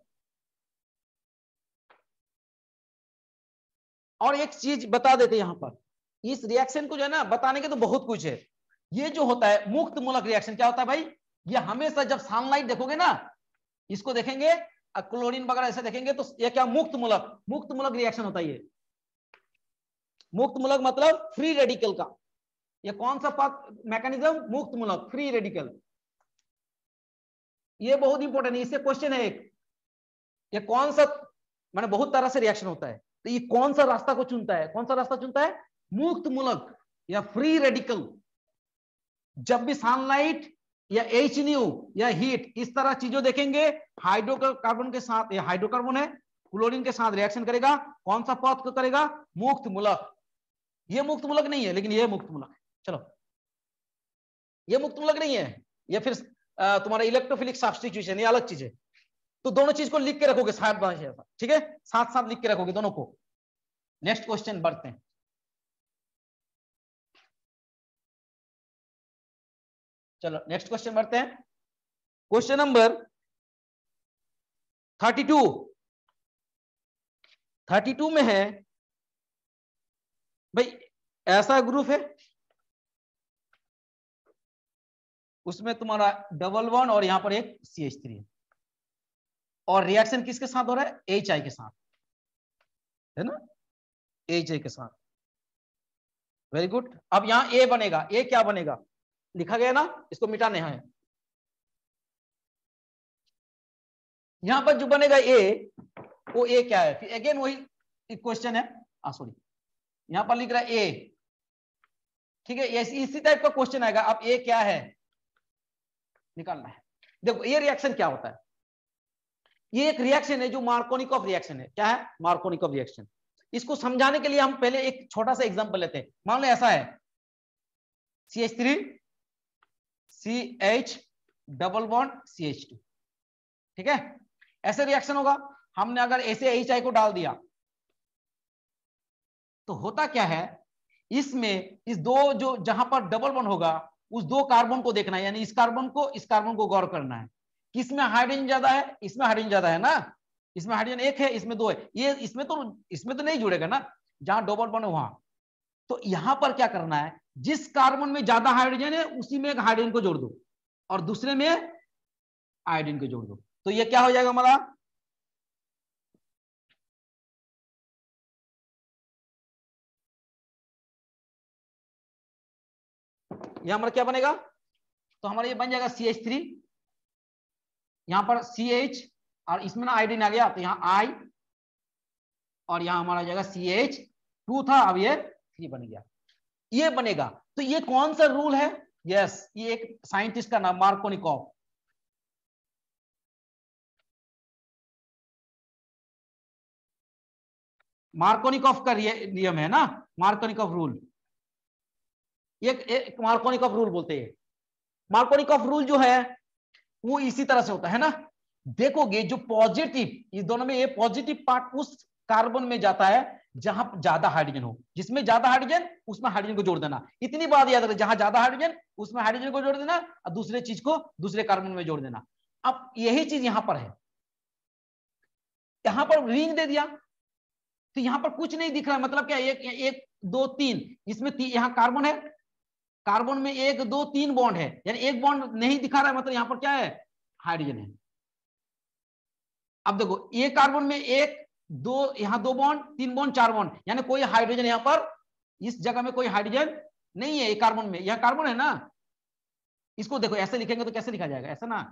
और एक चीज बता देते यहां पर, इस रिएक्शन को जो है ना बताने के तो बहुत कुछ है। ये जो होता है मुक्त मूलक रिएक्शन, क्या होता है भाई, ये हमेशा जब सनलाइट देखोगे ना, इसको देखेंगे क्लोरीन वगैरह ऐसे देखेंगे, तो ये क्या मुक्त मूलक रिएक्शन होता है। ये मुक्त मूलक मतलब फ्री रेडिकल का, ये कौन सा मैकेनिज्म, मुक्त मूलक फ्री रेडिकल। ये बहुत इंपॉर्टेंट है, इससे क्वेश्चन है एक, ये कौन सा, माने बहुत तरह से रिएक्शन होता है, तो ये कौन सा रास्ता को चुनता है, कौन सा रास्ता चुनता है, मुक्त मूलक या फ्री रेडिकल। जब भी सनलाइट या H न्यू या हीट इस तरह चीजों देखेंगे, हाइड्रोकार्बन के साथ, ये हाइड्रोकार्बन है, क्लोरीन के साथ रिएक्शन करेगा, कौन सा पथ को करेगा, मुक्त मूलक। ये मुक्त मूलक नहीं है, लेकिन ये मुक्त मूलक है। चलो, ये मुक्त मूलक नहीं है, ये फिर तुम्हारा इलेक्ट्रोफिलिक सब्स्टिट्यूशन, ये अलग चीज है। तो दोनों चीज को लिख के रखोगे साथ, ठीक है, साथ साथ लिख के रखोगे दोनों को। नेक्स्ट क्वेश्चन बढ़ते हैं। चलो नेक्स्ट क्वेश्चन बढ़ते हैं। क्वेश्चन नंबर 32 में है भाई, ऐसा ग्रुप है उसमें तुम्हारा डबल वन और यहां पर एक CH3 है, और रिएक्शन किसके साथ हो रहा है? HI के साथ, है ना, HI के साथ। Very good. अब यहां A बनेगा। A क्या बनेगा? लिखा गया ना, इसको मिटाने हैं। यहां पर जो बनेगा A, वो A क्या है? फिर अगेन वही क्वेश्चन है, सॉरी, यहां पर लिख रहा है A, ठीक है, इसी टाइप का क्वेश्चन आएगा। अब A क्या है निकालना है। देखो ये रिएक्शन क्या होता है, ये एक रिएक्शन है जो मार्कोनिकॉफ रिएक्शन है। क्या है? Markovnikov reaction. इसको समझाने के लिए हम पहले एक छोटा सा एग्जांपल लेते हैं। मान लो ऐसा है, CH3 CH double bond CH2, ठीक है, ऐसे रिएक्शन होगा। हमने अगर ऐसे HI को डाल दिया तो होता क्या है, इसमें इस दो जो जहां पर डबल बॉन्ड होगा उस दो कार्बन को देखना है, यानी इस कार्बन को गौर करना है। किसमें हाइड्रोजन ज्यादा है? इसमें हाइड्रोजन ज्यादा है ना, इसमें हाइड्रोजन एक है, इसमें दो है। ये इसमें तो नहीं जुड़ेगा ना, जहां डबल बॉन्ड है वहां। तो यहां पर क्या करना है, जिस कार्बन में ज्यादा हाइड्रोजन है उसी में एक हाइड्रोजन को जोड़ दो और दूसरे में आयोडीन को जोड़ दो। तो ये क्या हो जाएगा हमारा, ये हमारा क्या बनेगा? तो हमारा ये बन जाएगा CH3, यहां पर CH और इसमें ना आयोडीन आ गया, तो यहां I और यहां हमारा आ जाएगा CH2 था, अब ये 3 बन गया। ये बनेगा। तो ये कौन सा रूल है? यस, ये एक साइंटिस्ट का नाम मार्कोनिकॉफ। मार्कोनिकॉफ का नियम है ना, मार्कोनिकॉफ रूल। एक मार्कोनिकॉफ रूल बोलते हैं। मार्कोनिकॉफ रूल जो है वो इसी तरह से होता है ना। देखोगे जो पॉजिटिव, इस दोनों में ये पॉजिटिव पार्ट उस कार्बन में जाता है जहां ज्यादा हाइड्रोजन हो। जिसमें ज्यादा हाइड्रोजन उसमें हाइड्रोजन को जोड़ देना। इतनी बात याद रखना, जहां ज्यादा हाइड्रोजन उसमें हाइड्रोजन को जोड़ देना और दूसरे चीज को दूसरे कार्बन में जोड़ देना। अब यही चीज यहां पर है, यहां पर रिंग दे दिया तो यहां पर कुछ नहीं दिख रहा है। मतलब क्या, एक एक दो तीन, इसमें यहां कार्बन है, कार्बन में एक दो तीन बॉन्ड है, यानी एक बॉन्ड नहीं दिखा रहा है, मतलब यहां पर क्या है, हाइड्रोजन है। अब देखो ये कार्बन में एक दो, यहां दो बॉन्ड, तीन बॉन्ड, चार बॉन्ड, यानी कोई हाइड्रोजन यहां पर इस जगह में कोई हाइड्रोजन नहीं है। ये कार्बन में, यह कार्बन है ना, इसको देखो ऐसे लिखेंगे तो कैसे लिखा जाएगा, ऐसा ना,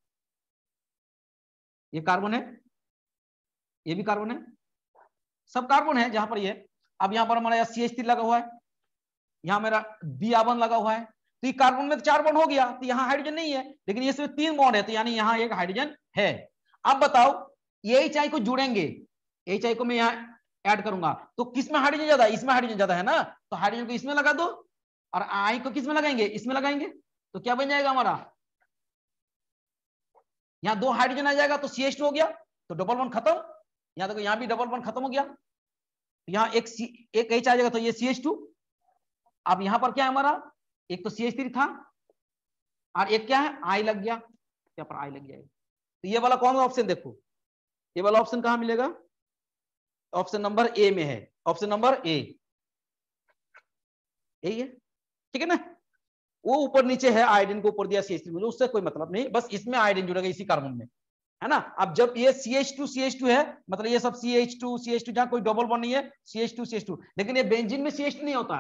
ये कार्बन है, ये भी कार्बन है, सब कार्बन है जहां पर ये। अब यहां पर हमारा CH3 लगा हुआ है, यहां मेरा दियाबन लगा हुआ है, तो ये कार्बन में तो चार बॉन्ड हो गया, तो यहां हाइड्रोजन नहीं है, लेकिन ये सिर्फ तीन बॉन्ड है, तो यानी यहां एक हाइड्रोजन है। अब बताओ ये HI को जुड़ेंगे, HI को मैं यहाँ ऐड करूंगा तो किसमें हाइड्रोजन ज्यादा है? इसमें हाइड्रोजन ज्यादा है ना, तो हाइड्रोजन को इसमें लगा दो और I को किसमें लगाएंगे? इसमें लगाएंगे। तो क्या बन जाएगा हमारा, यहाँ दो हाइड्रोजन आ जाएगा तो CH2 हो गया, तो डबल बॉन्ड खत्म। यहाँ देखो यहाँ भी डबल बॉन्ड खत्म हो गया, यहाँ एक H आ जाएगा तो ये CH2। अब यहां पर क्या है हमारा, एक तो CH3 था और एक क्या है, I लग गया, यहाँ पर I लग जाएगा। तो ये वाला कौन सा ऑप्शन, देखो ये वाला ऑप्शन कहां मिलेगा, ऑप्शन नंबर ए में है, ऑप्शन नंबर ए यही है, ठीक है ना। वो ऊपर नीचे है, आयोडीन को ऊपर दिया CH3, मुझे उससे कोई मतलब नहीं, बस इसमें आयोडीन जुड़ेगा इसी कार्बन में, है ना। अब जब ये CH2 है, मतलब ये सब CH2 जहां कोई डबल बॉन्ड नहीं है, CH2, लेकिन ये बेंजीन में CH2 नहीं होता।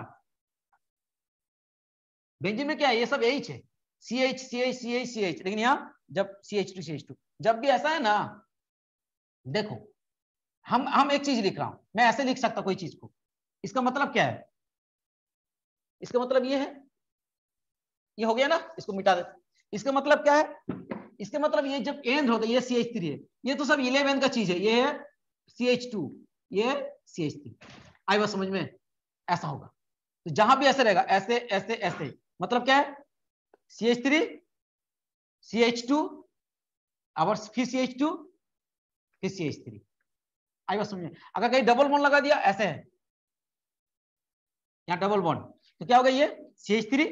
बेंजीन में क्या है, ये सब H है, CH, लेकिन यहाँ जब CH2, जब भी ऐसा है ना, देखो हम एक चीज लिख रहा हूं, मैं ऐसे लिख सकता कोई चीज को, इसका मतलब क्या है, इसका मतलब ये है, ये हो गया ना, इसको मिटा देते। इसका मतलब क्या है, इसका मतलब ये जब एंड होता है, ये CH3 है, ये तो सब 11 का चीज है, ये है CH2, ये CH3। आई बात समझ में, ऐसा होगा। तो जहां भी ऐसे रहेगा, ऐसे ऐसे ऐसे, मतलब क्या है, CH3 CH2 और फिर CH2 फिर CH3। आई बात समझ में। अगर कहीं डबल बॉन्ड लगा दिया, ऐसे है, यहाँ डबल बॉन्ड, तो क्या होगा ये CH3,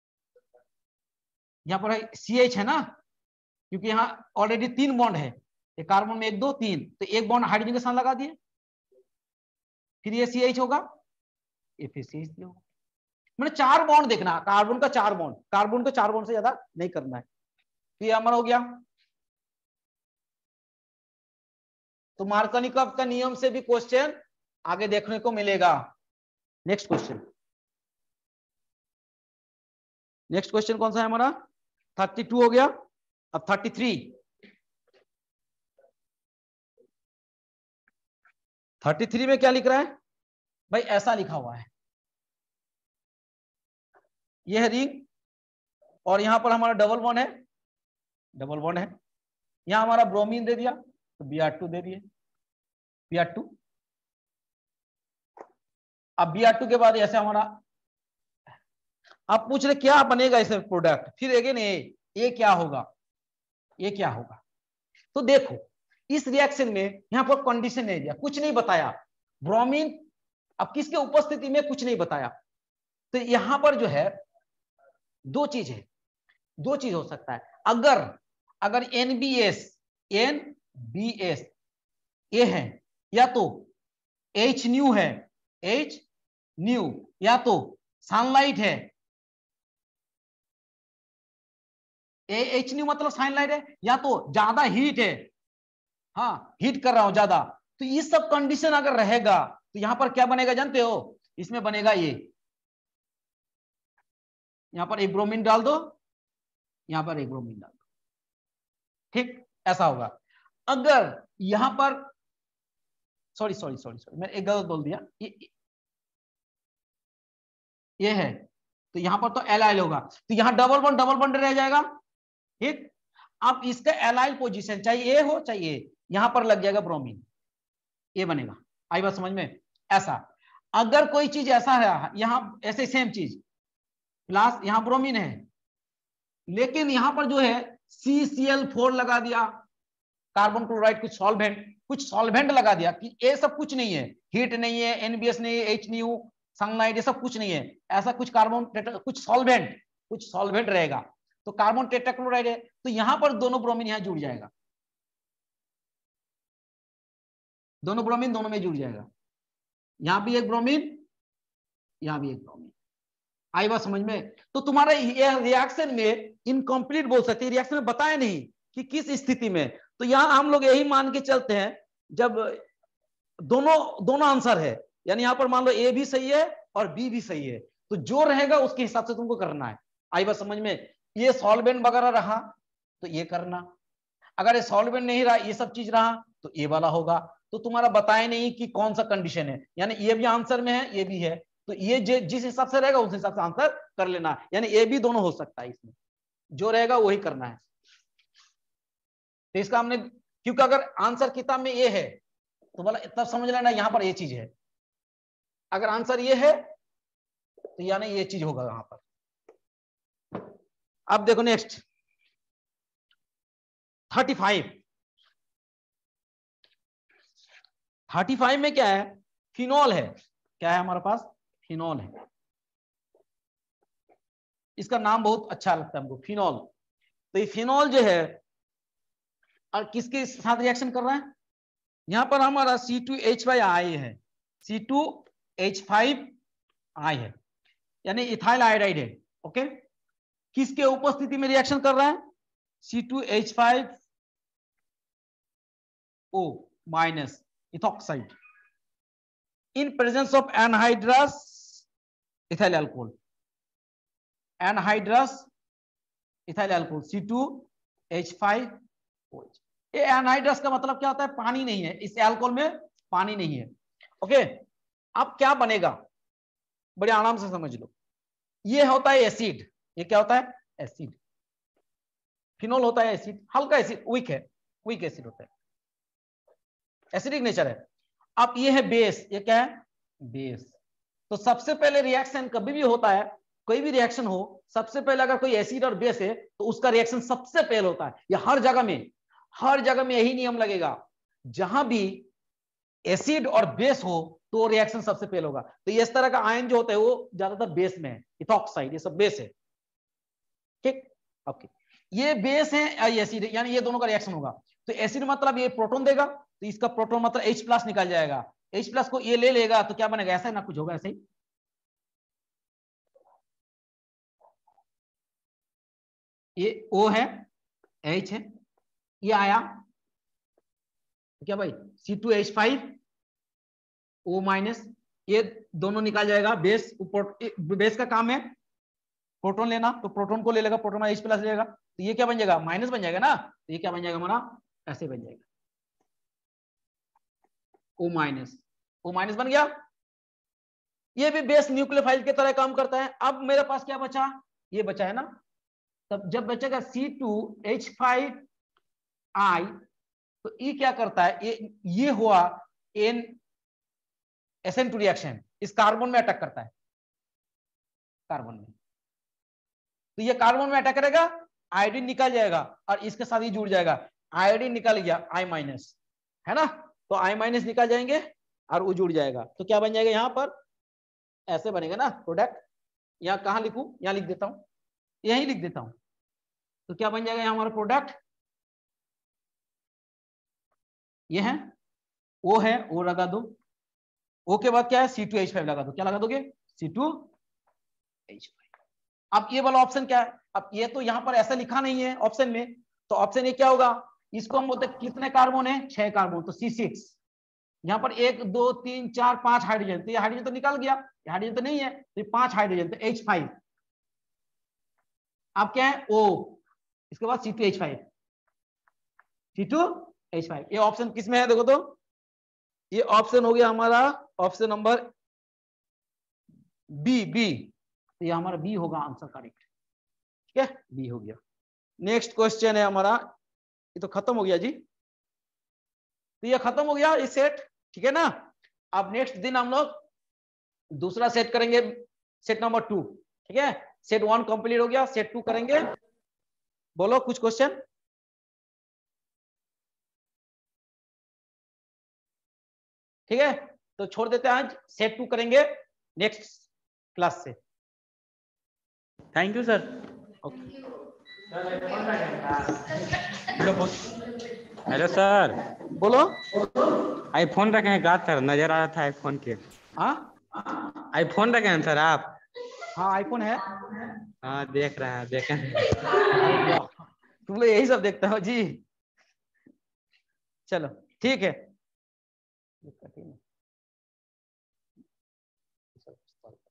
यहाँ पर CH है ना, क्योंकि यहाँ ऑलरेडी 3 बॉन्ड है, ये कार्बन में 1 2 3, तो एक बॉन्ड हाइड्रोजन के साथ लगा दिए, फिर ये CH होगा, ये फिर CH3 होगा। मैंने 4 बॉन्ड देखना, कार्बन का 4 बॉन्ड, कार्बन को 4 बॉन्ड से ज्यादा नहीं करना है, तो ये हमारा हो गया। तो मार्कोनिकॉफ का नियम से भी क्वेश्चन आगे देखने को मिलेगा। नेक्स्ट क्वेश्चन, नेक्स्ट क्वेश्चन कौन सा है हमारा? 32 हो गया। अब 33 में क्या लिख रहा है भाई? ऐसा लिखा हुआ है, यह है रिंग और यहां पर हमारा डबल बॉन्ड है, डबल बॉन्ड है, यहां हमारा ब्रोमीन दे दिया तो Br2 दे दिए, Br2। अब Br2 के बाद ऐसे हमारा, आप पूछ रहे क्या बनेगा इसे प्रोडक्ट, फिर अगेन ये क्या होगा, ये क्या होगा? तो देखो इस रिएक्शन में यहां पर कंडीशन नहीं दिया, कुछ नहीं बताया, ब्रोमीन अब किसके उपस्थिति में कुछ नहीं बताया, तो यहां पर जो है दो चीज है, दो चीज हो सकता है। अगर NBS ये है, या तो H न्यू है, H न्यू, या तो सनलाइट है, H न्यू मतलब सनलाइट है, या तो ज्यादा हीट है, हाँ हीट कर रहा हूं ज्यादा, तो ये सब कंडीशन अगर रहेगा तो यहां पर क्या बनेगा जानते हो? इसमें बनेगा ये, यहां पर एक ब्रोमीन डाल दो, यहां पर एक ब्रोमीन डाल दो, ठीक ऐसा होगा। अगर यहां पर सॉरी मैं एक गलत बोल दिया, ये है तो यहां पर तो एलाइल होगा, तो यहां डबल बॉन्ड रह जाएगा, ठीक। अब इसका एलाइल पोजीशन चाहे ए हो चाहे ए, यहां पर लग जाएगा ब्रोमीन, ये बनेगा। आई बात समझ में? ऐसा अगर कोई चीज ऐसा है, यहां ऐसे सेम चीज प्लस यहां ब्रोमीन है, लेकिन यहां पर जो है CCl4 लगा दिया, कार्बन क्लोराइड कुछ सॉल्वेंट लगा दिया, कि ये सब कुछ नहीं है, हीट नहीं है, NBS नहीं है, H न्यू सनलाइट, ये सब कुछ नहीं है, ऐसा कुछ कार्बन कुछ सॉल्वेंट रहेगा, तो कार्बन टेट्राक्लोराइड है, तो यहां पर दोनों ब्रोमीन यहां जुड़ जाएगा, दोनों ब्रोमीन दोनों में जुड़ जाएगा, यहां भी एक ब्रोमीन, यहां भी एक ब्रोमीन। आई बात समझ में? तो तुम्हारा ये रिएक्शन में इनकम्प्लीट बोल सकते हैं, रिएक्शन में बताया नहीं कि किस स्थिति में, तो यहां हम लोग यही मान के चलते हैं जब दोनों आंसर है, यानी यहां पर मान लो A भी सही है और B भी सही है, तो जो रहेगा उसके हिसाब से तुमको करना है। आई बात समझ में? ये सॉल्वेंट वगैरह रहा तो ये करना, अगर ये सॉल्वेंट नहीं रहा, ये सब चीज रहा तो ये वाला होगा। तो तुम्हारा बताया नहीं कि कौन सा कंडीशन है, यानी ये भी आंसर में है, ये भी है, तो ये जिस हिसाब से रहेगा उस हिसाब से आंसर कर लेना, यानी ये भी दोनों हो सकता है, इसमें जो रहेगा वही करना है। तो इसका हमने, क्योंकि अगर आंसर किताब में ये है तो बोला तब समझ लेना यहां पर ये चीज है, अगर आंसर ये है तो यानी ये चीज होगा यहां पर। अब देखो नेक्स्ट 35 में क्या है? फिनॉल है, क्या है हमारे पास? फिनॉल है, इसका नाम बहुत अच्छा लगता है हमको, फिनॉल। तो ये फिनॉल जो है और किसके साथ रिएक्शन कर रहा है? यहां पर हमारा C2H5 है, C2H5 है, यानी इथाइल आयोडाइड है, ओके। किसके उपस्थिति में रिएक्शन कर रहा है? C2H5O minus ethoxide in presence of anhydrous ethyl alcohol, anhydrous ethyl alcohol C2H5OH। ये एनहाइड्रस का मतलब क्या होता है? पानी नहीं है, इस अल्कोहल में पानी नहीं है, ओके। अब क्या बनेगा? बड़े आराम से समझ लो, ये होता है एसिड, ये क्या होता है? एसिड। फिनॉल होता है एसिड, हल्का एसिड, वीक एसिड होता है, एसिडिक नेचर है। अब ये है बेस, ये क्या है? बेस। तो सबसे पहले रिएक्शन कभी भी होता है, कोई भी रिएक्शन हो, सबसे पहले अगर कोई एसिड और बेस है तो उसका रिएक्शन सबसे पहले होता है, या हर जगह में यही नियम लगेगा, जहां भी एसिड और बेस हो तो रिएक्शन सबसे पहले होगा। तो इस तरह का आयन जो होता है वो ज्यादातर बेस में है, इथॉक्साइड ये सब बेस है। ठीक, ओके, ये बेस है, ये एसिड है, यानी ये दोनों का रिएक्शन होगा। तो एसिड मतलब ये प्रोटॉन देगा, तो इसका प्रोटॉन मतलब H+ निकल जाएगा। H+ को ये ले लेगा तो क्या बनेगा, ऐसा ना कुछ होगा, ऐसे ही ये O है, H है, ये आया क्या भाई, C2H5O-, ये दोनों निकाल जाएगा। बेस बेस का काम है प्रोटॉन लेना, तो प्रोटॉन को ले लेगा, प्रोटॉन H+ लेगा, तो ये क्या बन जाएगा, माइनस बन जाएगा ना। तो ये क्या बन जाएगा हमारा, ऐसे बन जाएगा O-, बन गया। ये भी बेस न्यूक्लियोफाइल की तरह काम करता है। अब मेरे पास क्या बचा, ये बचा है ना, तब जब बचेगा C2H5I, तो ये क्या करता है, ये हुआ एन SN2 रिएक्शन, इस कार्बन में अटैक करता है, कार्बन में। तो ये कार्बन में अटैक करेगा, आयोडीन निकल जाएगा और इसके साथ ही जुड़ जाएगा। आयोडीन निकल गया I-, है ना, तो I- निकल जाएंगे और वो जुड़ जाएगा। तो क्या बन जाएगा, यहां पर ऐसे बनेगा ना प्रोडक्ट। यहां कहां लिखूं, यहां लिख देता हूं, यहीं लिख देता हूं। तो क्या बन जाएगा यहां हमारा प्रोडक्ट, ये है, ओ है, ओ लगा दो। ओ के बाद क्या है, C2H5 लगा दो। क्या लगा दोगे, C2H5। अब ये वाला ऑप्शन क्या है, अब ये तो यहां पर ऐसा लिखा नहीं है ऑप्शन में, तो ऑप्शन ये क्या होगा, इसको हम बोलते हैं कितने कार्बन है, 6 कार्बन, तो C6। यहाँ पर 1 2 3 4 5 हाइड्रोजन, तो ये हाइड्रोजन तो निकल गया, ये हाइड्रोजन तो नहीं है, तो 5 हाइड्रोजन, तो H5। अब क्या है, O, इसके बाद C2H5, C2H5। ये ऑप्शन किसमें है, देखो तो, ये ऑप्शन हो गया हमारा ऑप्शन नंबर बी। तो ये हमारा बी होगा आंसर करेक्ट। ठीक है, बी हो गया। नेक्स्ट क्वेश्चन है हमारा, ये तो खत्म हो गया जी, तो ये खत्म हो गया इस सेट। ठीक है ना, अब नेक्स्ट दिन हम लोग दूसरा सेट करेंगे, सेट नंबर 2। ठीक है, सेट 1 कंप्लीट हो गया, सेट 2 करेंगे। बोलो कुछ क्वेश्चन। ठीक है, तो छोड़ देते हैं, आज सेट 2 करेंगे नेक्स्ट क्लास से। Thank you sir. Hello sir, बोलो। आईफोन रखे हैं, सर नजर आ रहा था आईफोन के। हाँ, आईफोन रखे हैं सर आप? हाँ आईफोन है। हाँ देख रहे हैं, देखें। अरे वाह, तुम लोग यही सब देखते हो जी। चलो ठीक है।